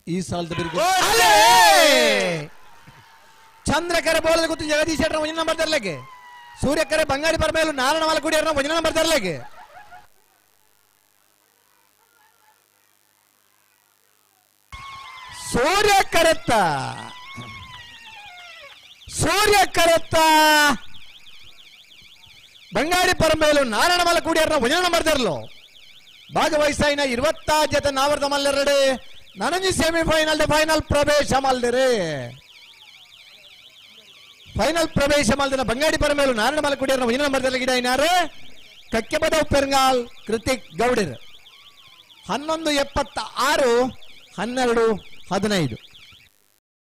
ಈ ಸಾಲದ ಚಂದ್ರಕರೆ ಬೋಳದ ಗೊತ್ತು ಜಗದೀಶ್ ಶೆಟ್ಟರ್ ಒಂಜನ ನಂಬರ್ ತರಲಿಕ್ಕೆ ಸೂರ್ಯಕರೆ ಬಂಗಾರಿ ಪರಮೇಲು ನಾರಾಯಣ ಮಲಕುಡಿ ಒಂಜನ ನಂಬರ್ ತರಲಿಕ್ಕೆ ಸೂರ್ಯ ಬಂಗಾರಿ ಪರಮೇಲು ನಾರಾಯಣ ಮಲಕುಡಿ ಒಂಜನ ನಂಬರ್ ತರಲು ಭಾಗವಹಿಸಿನ 20 ಜೊತೆ ನಾವರ್ದ ಮಲ್ಲೆರಡೆ ನನಂಜಿ ಸೆಮಿಫೈನಲ್ ಫೈನಲ್ ಪ್ರವೇಶ ಮಲ್ದಿರಿ ಫೈನಲ್ ಪ್ರವೇಶ ಮಲ್ದಿನ ಬಂಗಾಡಿ ಪರಮೇಲು ನಾರಾಯಣ ಮಲಕುಡಿ ಒಂಜನ ನಂಬರ್ ತರಲಿ ಗಿಡ ಏನಾರು ಕಕ್ಕೆಬದ ಪೆರ್ಗಾಲ್ ಕೃತಿಕ್ ಗೌಡಿರ್ 11:76 12:15